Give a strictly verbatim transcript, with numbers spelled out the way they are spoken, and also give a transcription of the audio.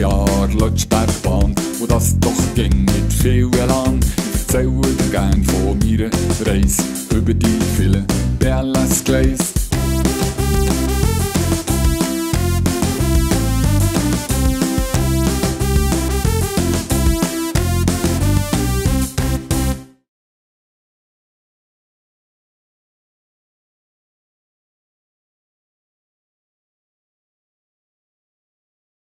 Jahr Lötschbergbahn, und das doch ging mit viel Elan. Ich erzähle dir gern von meiner Reise über die vielen B L S-Gleise.